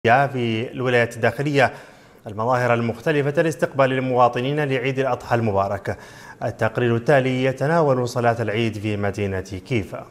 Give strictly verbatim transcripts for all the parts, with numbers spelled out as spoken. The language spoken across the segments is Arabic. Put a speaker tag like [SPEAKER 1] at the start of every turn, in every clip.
[SPEAKER 1] في الولايات الداخلية المظاهر المختلفة لاستقبال المواطنين لعيد الأضحى المبارك. التقرير التالي يتناول صلاة العيد في مدينة كيفا.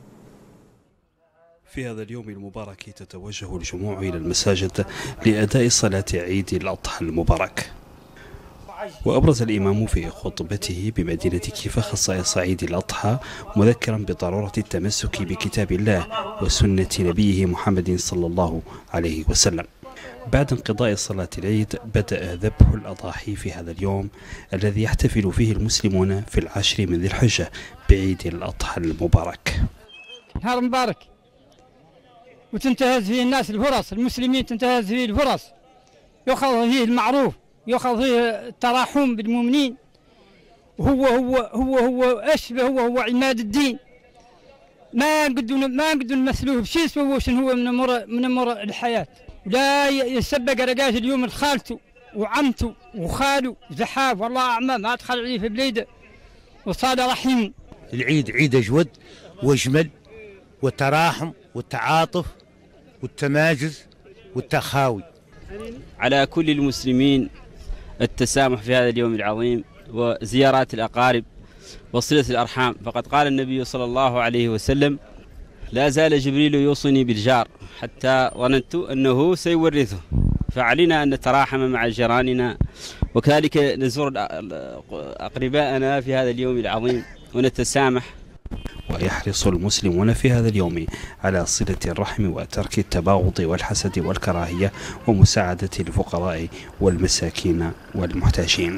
[SPEAKER 2] في هذا اليوم المبارك تتوجه الجموع إلى المساجد لأداء صلاة عيد الأضحى المبارك. وأبرز الإمام في خطبته بمدينة كيفا خصائص عيد الأضحى، مذكرا بضرورة التمسك بكتاب الله وسنة نبيه محمد صلى الله عليه وسلم. بعد انقضاء صلاة العيد بدأ ذبح الأضاحي في هذا اليوم الذي يحتفل فيه المسلمون في العشر من ذي الحجة بعيد الأضحى المبارك.
[SPEAKER 3] نهار مبارك وتنتهز فيه الناس الفرص، المسلمين تنتهز فيه الفرص، يأخذ فيه المعروف، يأخذ فيه التراحم بالمؤمنين، وهو هو هو هو أشبه هو هو عماد الدين. ما نقدر ما نقدر نمثلوه بشيء سوى شنو هو من امور من امور الحياة. لا يسبق رقاش اليوم لخالته وعمته وخاله زحاف والله أعمى ما أدخل عليه في بليده وصاد رحيم.
[SPEAKER 4] العيد عيد أجود وأجمل، والتراحم والتعاطف والتماجز والتخاوي.
[SPEAKER 5] على كل المسلمين التسامح في هذا اليوم العظيم وزيارات الأقارب وصلة الأرحام، فقد قال النبي صلى الله عليه وسلم: لا زال جبريل يوصني بالجار حتى ظننت أنه سيورثه، فعلينا أن نتراحم مع جيراننا وكذلك نزور أقرباءنا في هذا اليوم العظيم ونتسامح.
[SPEAKER 2] ويحرص المسلمون في هذا اليوم على صلة الرحم وترك التباغض والحسد والكراهية ومساعدة الفقراء والمساكين والمحتاجين.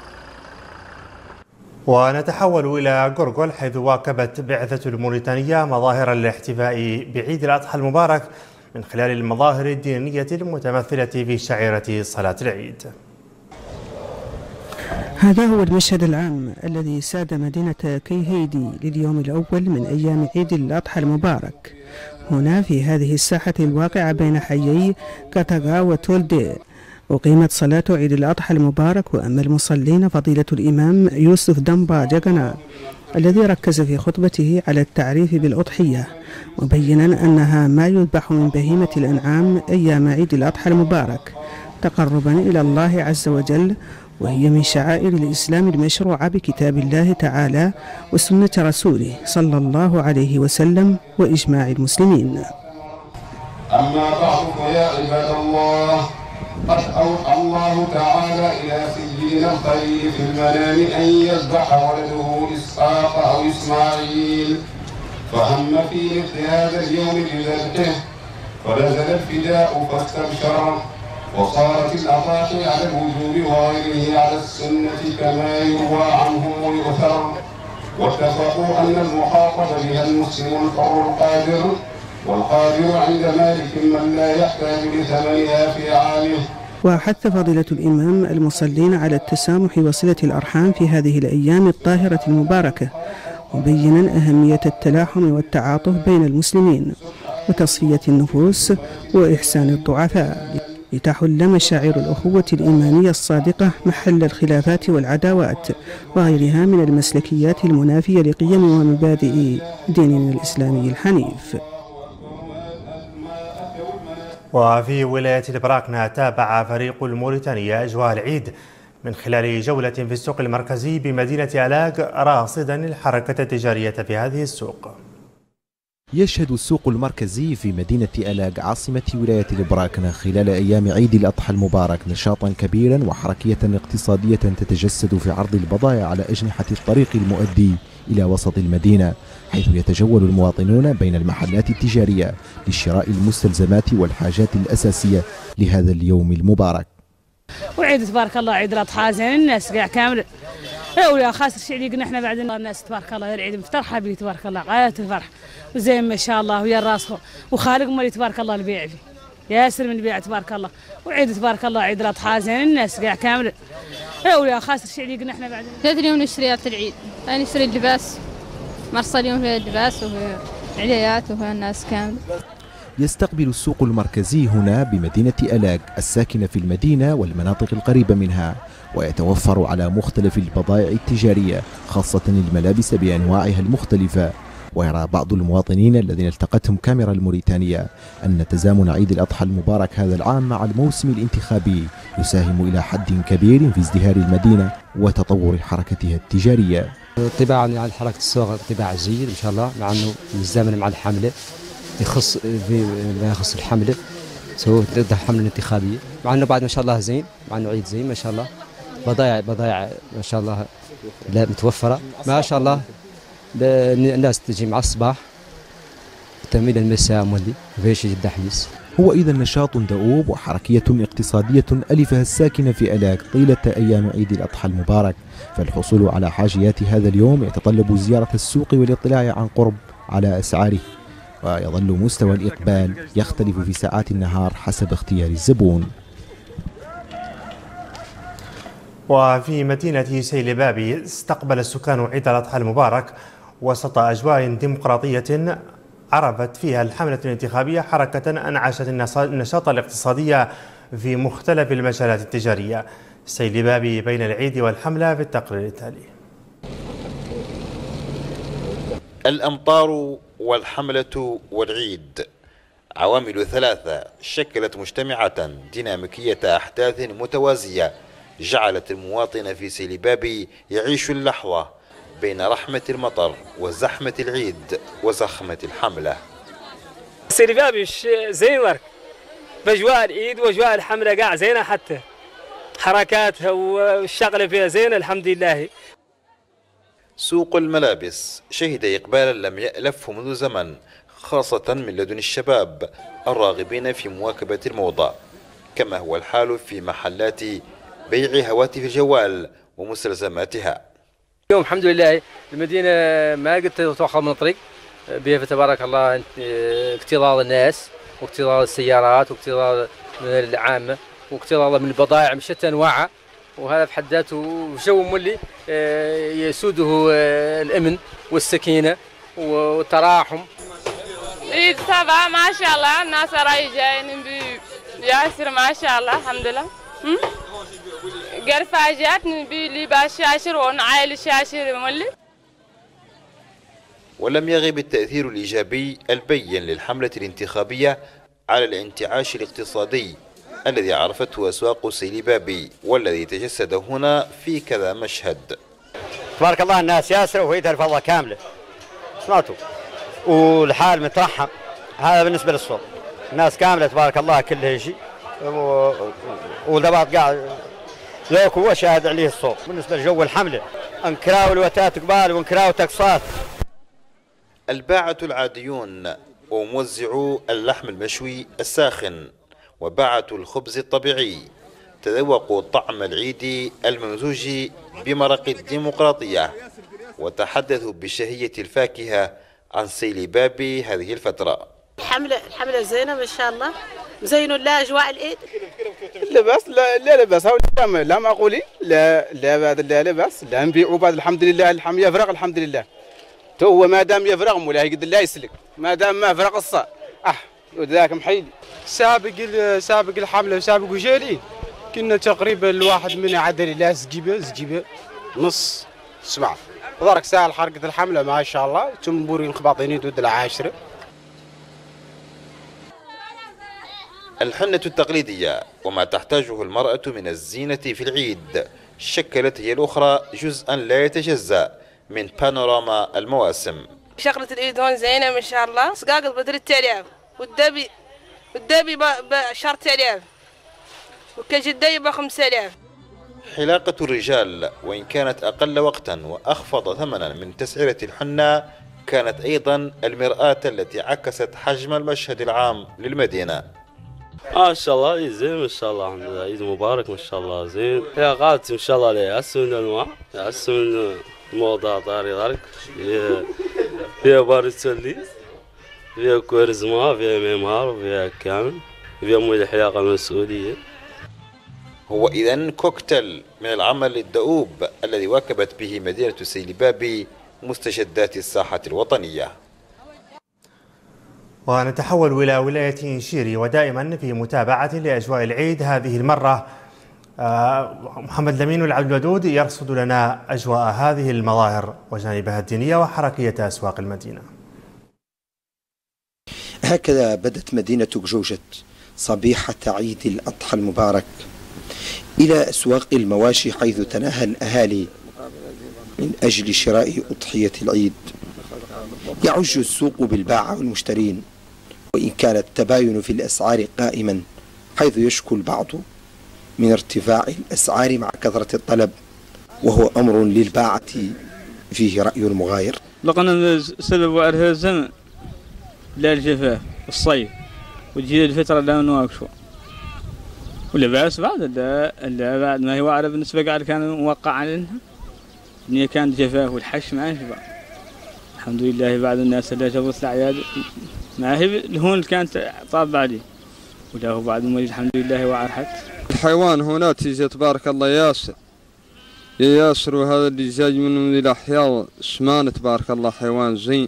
[SPEAKER 1] ونتحول إلى غرغل حيث واكبت بعثة الموريتانية مظاهر الاحتفاء بعيد الأضحى المبارك من خلال المظاهر الدينية المتمثلة في شعيرة صلاة العيد.
[SPEAKER 6] هذا هو المشهد العام الذي ساد مدينة كيهيدي لليوم الأول من أيام عيد الأضحى المبارك. هنا في هذه الساحة الواقعة بين حيي كاتاغا وتولدي أقيمت صلاة عيد الأضحى المبارك، وأما المصلين فضيلة الإمام يوسف دمبا جاغانا الذي ركز في خطبته على التعريف بالأضحية، مبينا أنها ما يذبح من بهيمة الأنعام أيام عيد الأضحى المبارك تقربا إلى الله عز وجل، وهي من شعائر الإسلام المشروعة بكتاب الله تعالى وسنة رسوله صلى الله عليه وسلم وإجماع المسلمين.
[SPEAKER 7] أما بعد فيا عباد الله، قد أوحى الله تعالى إلى سيدنا الخليل في المنام أن يذبح ولده إسحاق أو إسماعيل، فهم في مثل هذا اليوم بذبحه، فنزل الفداء فاستبشر، وصارت الأضاحي على الوجوب وغيره على السنة كما يروى عنهم ويؤثر، واتفقوا أن المخاطب بها المسلم الحر القادر، والقادر عند مالك من لا يحتاج لثمنها في عامه.
[SPEAKER 6] وحث فضيلة الإمام المصلين على التسامح وصلة الأرحام في هذه الأيام الطاهرة المباركة، مبينا أهمية التلاحم والتعاطف بين المسلمين وتصفية النفوس وإحسان الضعفاء، لتحل مشاعر الأخوة الإيمانية الصادقة محل الخلافات والعداوات وغيرها من المسلكيات المنافية لقيم ومبادئ ديننا الإسلامي الحنيف.
[SPEAKER 1] وفي ولاية البراكنة تابع فريق الموريتانية أجواء العيد من خلال جولة في السوق المركزي بمدينة ألاق، راصدا الحركة التجارية في هذه السوق.
[SPEAKER 8] يشهد السوق المركزي في مدينة ألاق عاصمة ولاية البراكنة خلال أيام عيد الأضحى المبارك نشاطا كبيرا وحركية اقتصادية تتجسد في عرض البضائع على أجنحة الطريق المؤدي إلى وسط المدينة، حيث يتجول المواطنون بين المحلات التجارية لشراء المستلزمات والحاجات الأساسية لهذا اليوم المبارك.
[SPEAKER 9] وعيد تبارك الله عيد الأضحى زين، الناس قاع كامل يا خاسر شيء اللي قلنا احنا بعد الناس تبارك الله العيد مفترحه به تبارك الله غاية الفرح وزين ما شاء الله، ويا الراس وخالق مالي تبارك الله البيع فيه ياسر من البيع تبارك الله. وعيد تبارك الله عيد الأضحى زين، الناس قاع كامل يا خاسر شيء اللي قلنا احنا بعد
[SPEAKER 10] ثلاث اليوم نشتريات العيد، يعني نشتري اللباس مرصى اليوم في اللباس وفي العليات وفي الناس كامل.
[SPEAKER 8] يستقبل السوق المركزي هنا بمدينة ألاق الساكنة في المدينة والمناطق القريبة منها، ويتوفر على مختلف البضائع التجارية خاصة الملابس بأنواعها المختلفة، ويرى بعض المواطنين الذين التقتهم كاميرا الموريتانية أن تزامن عيد الأضحى المبارك هذا العام مع الموسم الانتخابي يساهم إلى حد كبير في ازدهار المدينة وتطور حركتها التجارية.
[SPEAKER 11] طباعا عن حركة السوق طباع جيد إن شاء الله، مع أنه يزامن مع الحملة يخص ما يخص الحملة سووا ضد الحملة الانتخابية، مع أنه بعد ما شاء الله زين، مع أنه عيد زين ما شاء الله، بضايع بضايع ما شاء الله لا متوفرة ما شاء الله. الناس تجي مع الصباح تميل المساء مولي فيش جدا حميس.
[SPEAKER 8] هو إذا نشاط دؤوب وحركية اقتصادية ألفها الساكنة في ألاك طيلة أيام عيد الأضحى المبارك، فالحصول على حاجيات هذا اليوم يتطلب زيارة السوق والاطلاع عن قرب على أسعاره، ويظل مستوى الإقبال يختلف في ساعات النهار حسب اختيار الزبون.
[SPEAKER 1] وفي مدينة سيلبابي استقبل السكان عيد الأضحى المبارك وسط أجواء ديمقراطية عرفت فيها الحملة الانتخابية حركة أنعشت النشاط الاقتصادي في مختلف المجالات التجارية. سيلبابي بين العيد والحملة في التقرير التالي.
[SPEAKER 12] الأمطار والحملة والعيد عوامل ثلاثة شكلت مجتمعة ديناميكية أحداث متوازية جعلت المواطن في سيلبابي يعيش اللحظة بين رحمة المطر وزحمة العيد وزخمة الحملة.
[SPEAKER 13] سيلبابي زين ورك بأجواء العيد وأجواء الحملة قاع زينة، حتى حركاتها والشغلة فيها زينة الحمد لله.
[SPEAKER 12] سوق الملابس شهد إقبالا لم يألفه منذ زمن، خاصة من لدن الشباب الراغبين في مواكبة الموضة، كما هو الحال في محلات بيع هواتف الجوال ومستلزماتها.
[SPEAKER 14] اليوم الحمد لله المدينة ما قد تتوخى من الطريق بها، فتبارك الله اكتظاظ الناس واكتظاظ السيارات واكتظاظ العامة واكتظاظ من البضائع من شتى أنواعها، وهذا في حد ذاته جو مولي يسوده الأمن والسكينة والتراحم.
[SPEAKER 15] عيد سبعة ما شاء الله، الناس راي جايين بياسر ما شاء الله الحمد لله. قرفاجات نبي لباس شاشر ونعايل شاشر مولي.
[SPEAKER 12] ولم يغب التأثير الإيجابي البين للحملة الانتخابية على الانتعاش الاقتصادي الذي عرفته أسواق سيلبابي والذي تجسد هنا في كذا مشهد.
[SPEAKER 16] تبارك الله الناس ياسرة وهي الفضة كاملة سمعتوا، والحال مترحم. هذا بالنسبة للصوت، الناس كاملة تبارك الله كلها شيء، والضباط قاعد ذوك هو شاهد عليه الصوت. بالنسبة لجو الحملة انكراو الوتات قبال وانكراو تقصات.
[SPEAKER 12] الباعة العاديون وموزعو اللحم المشوي الساخن وباعة الخبز الطبيعي تذوقوا طعم العيد الممزوج بمرق الديمقراطية وتحدثوا بشهية الفاكهة عن سيلبابي هذه الفترة.
[SPEAKER 17] الحملة الحملة زينة ما شاء الله، مزينوا لا أجواء العيد.
[SPEAKER 18] لباس لا لا لباس هو لا معقولي لا لا بعد لا لباس لا نبيعوا بعد الحمد لله. الحم يفرغ الحمد لله، تو هو ما دام يفرغ مولاي قد الله يسلك، ما دام ما فرغ الصا اه وذاك محيلي.
[SPEAKER 19] سابق سابق الحملة وسابق وجالي كنا تقريبا الواحد منا عدل الله زجيبه زجيبه نص سبعة ضرك ساعة حركة الحملة ما شاء الله ثم بورين خباطيني دود العاشرة.
[SPEAKER 12] الحنة التقليدية وما تحتاجه المرأة من الزينة في العيد شكلت هي الأخرى جزءا لا يتجزأ من بانوراما المواسم.
[SPEAKER 17] شغلة العيد هون زينة ما شاء الله، سقاق بدر التلياف والدبي والدبي بشهر تلياف وكجدي بخمس آلاف.
[SPEAKER 12] حلاقة الرجال وإن كانت أقل وقتا وأخفض ثمنا من تسعيرة الحنة كانت أيضا المرآة التي عكست حجم المشهد العام للمدينة.
[SPEAKER 20] ما شاء الله زين ما شاء الله الحمد لله، عيد مبارك ما شاء الله زين. يا غالت ان شاء الله ليه احسن الانواع احسن الموضة طاري ذلك فيها فيها باريسولي فيها كوريزما فيها ميمار فيها كامل فيها مول حلاقة مسؤولية.
[SPEAKER 12] هو إذن كوكتيل من العمل الدؤوب الذي واكبت به مدينة سيلبابي مستجدات الساحة الوطنية.
[SPEAKER 1] ونتحول إلى ولاية إنشيري ودائما في متابعة لأجواء العيد. هذه المرة محمد لمين والعبد الودود يرصد لنا أجواء هذه المظاهر وجانبها الدينية وحركية أسواق المدينة.
[SPEAKER 21] هكذا بدت مدينة جوجت صبيحة عيد الأضحى المبارك إلى أسواق المواشي، حيث تناهى الأهالي من أجل شراء أضحية العيد. يعج السوق بالباعة والمشترين، وإن كان التباين في الأسعار قائما، حيث يشكو البعض من ارتفاع الأسعار مع كثرة الطلب، وهو أمر للباعة فيه رأي مغاير.
[SPEAKER 22] لقنا سبب وعرها الزمن لا الجفاف الصيف، وتجي الفترة لا نواقفه ولباس بعد لا بعد ما هي وعرة بالنسبة قاعد كان موقع علينا إن كان جفاف والحش ما يشبع. الحمد لله بعد الناس اللي جابوا الأعياد ما هي هون اللي كانت طاب بعدي ولا هو بعد المولد الحمد لله وعرحت.
[SPEAKER 23] الحيوان هنا تيجي تبارك الله ياسر ياسر، وهذا اللي جاي من الأحياء سمانة تبارك الله حيوان زين،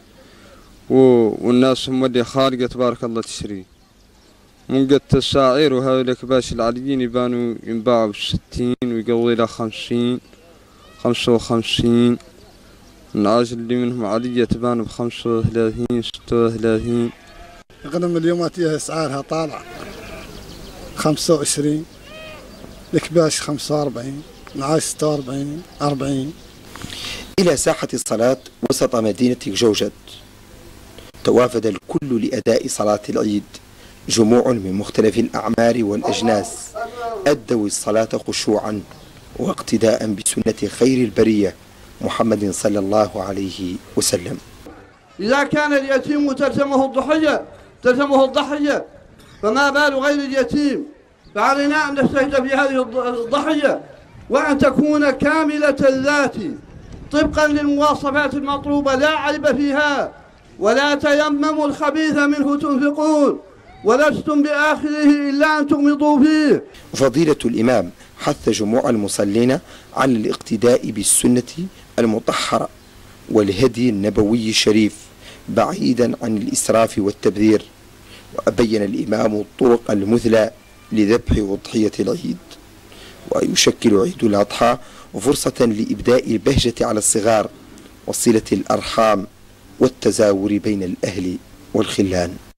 [SPEAKER 23] والناس هم اللي خارجة تبارك الله تشري من قد السعير. وهذا الكباش العاليين يبانوا ينباعوا بستين ويقوي إلى خمسين خمسة وخمسين. العاجل اللي منهم عالية تبان بخمسة وثلاثين ستة وثلاثين.
[SPEAKER 24] الغنم اليومات أسعارها طالعة خمسة وعشرين، الكباش خمسة وأربعين، العاش ستة وأربعين أربعين.
[SPEAKER 21] إلى ساحة الصلاة وسط مدينة جوجت توافد الكل لأداء صلاة العيد، جموع من مختلف الأعمار والأجناس أدوا الصلاة خشوعا واقتداء بسنة خير البرية محمد صلى الله عليه وسلم.
[SPEAKER 25] إذا كان اليتيم تلزمه الضحية تلزمه الضحية، فما بال غير اليتيم؟ فعلينا أن نجتهد في هذه الضحية وأن تكون كاملة الذات طبقا للمواصفات المطلوبة لا عيب فيها. ولا تيمموا الخبيث منه تنفقون ولستم بآخره إلا أن تغمضوا فيه.
[SPEAKER 21] فضيلة الإمام حث جموع المصلين على الاقتداء بالسنة المطهرة والهدي النبوي الشريف بعيدا عن الإسراف والتبذير. وبين الإمام الطرق المثلى لذبح أضحية العيد، ويشكل عيد الأضحى فرصة لإبداء البهجة على الصغار وصلة الأرحام والتزاور بين الأهل والخلان.